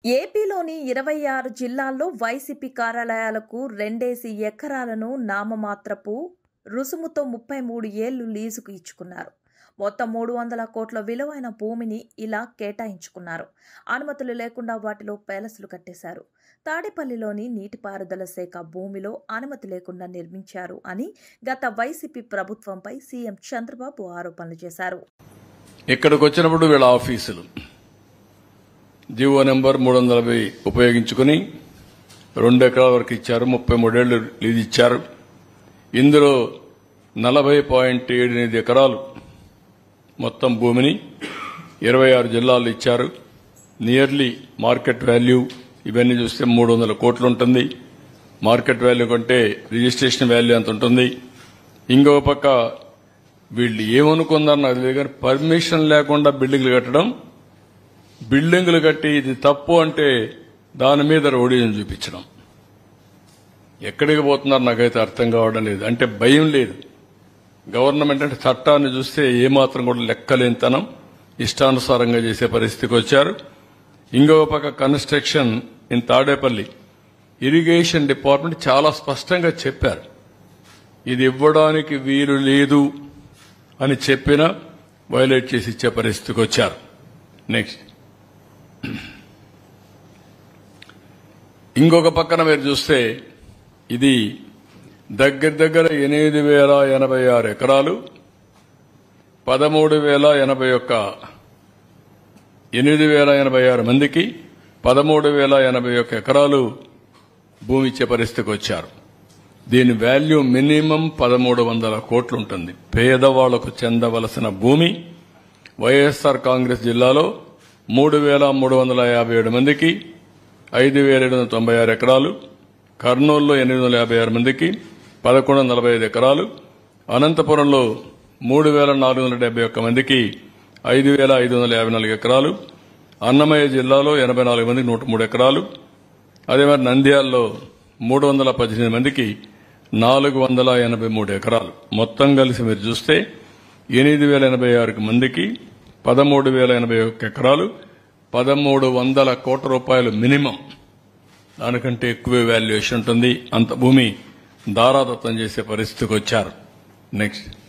ఏపీలోని 26 జిల్లాల్లో వైసీపీ కార్యాలయాలకు 2 ఎకరాలను నామమాత్రపు రుసుముతో 33 ఏళ్లు లీజుకు ఇచ్చుకున్నారు. మొత్తం 300 కోట్ల విలువైన భూమిని ఇలా కేటాయించుకున్నారు. అనుమతులు లేకుండా వాటిలో ప్యాలెస్లు కట్టేశారు. తాడేపల్లిలోని నీటిపారుదల శాఖ భూమిలో అనుమతి లేకుండా నిర్మించారు అని గత వైసీపీ ప్రభుత్వంపై సీఎం చంద్రబాబు ఆరోపణలు చేశారు. ఇక్కడికి వచ్చినప్పుడు వీళ్ళ ఆఫీసులు జీవో నెంబర్ 340 ఉపయోగించుకుని 2 ఎకరాల వరకు ఇచ్చారు. 33 ఏళ్లు లీజ్ ఇచ్చారు. ఇందులో 40.78 ఎకరాలు మొత్తం భూమిని 26 జిల్లాల్లో ఇచ్చారు. నియర్లీ మార్కెట్ వాల్యూ ఇవన్నీ చూస్తే 300 కోట్లు ఉంటుంది. మార్కెట్ వాల్యూ కంటే రిజిస్ట్రేషన్ వాల్యూ ఎంత ఉంటుంది. ఇంకో పక్క వీళ్ళు ఏమనుకుందారు నాకు తెలియదు కానీ పర్మిషన్ లేకుండా బిల్డింగ్లు కట్టడం, బిల్డింగులు కట్టి ఇది తప్పు అంటే దాని మీద రౌడీని చూపించడం. ఎక్కడికి పోతున్నారు నాకైతే అర్థం కావడం లేదు. అంటే భయం లేదు. గవర్నమెంట్ అంటే చట్టాన్ని చూస్తే ఏమాత్రం కూడా లెక్కలేనితనం, ఇష్టానుసారంగా చేసే పరిస్థితికి వచ్చారు. ఇంకో పక్క construction in Tadepalli irrigation department చాలా స్పష్టంగా చెప్పారు, ఇది ఇవ్వడానికి వీలు లేదు అని చెప్పినా వైలేట్ చేసి ఇచ్చే పరిస్థితికి వచ్చారు. నెక్స్ట్ ఇంకొక పక్కన మీరు చూస్తే ఇది దగ్గర 8,086 ఎకరాలు 8,086 మందికి 13,081 ఎకరాలు భూమి ఇచ్చే పరిస్థితికి వచ్చారు. దీని వాల్యూ మినిమం 1,300 కోట్లు ఉంటుంది. పేదవాళ్లకు చెందవలసిన భూమి వైఎస్ఆర్ కాంగ్రెస్ జిల్లాలో 3,357 మందికి 5,796 ఎకరాలు, కర్నూలులో 856 మందికి 1,145 ఎకరాలు, అనంతపురంలో 3,471 మందికి 5,554 ఎకరాలు, అన్నమయ్య జిల్లాలో 84 మందికి 103 ఎకరాలు, అదే మరి నంద్యాలలో 318 మందికి 483 ఎకరాలు. మొత్తం కలిసి మీరు చూస్తే 8,086 మందికి 13,081 ఎకరాలు, 1,300 కోట్ల రూపాయలు మినిమం. దానికంటే ఎక్కువే వాల్యుయేషన్ ఉంటుంది. అంత భూమి దారాదత్తం చేసే పరిస్థితికి వచ్చారు. నెక్స్ట్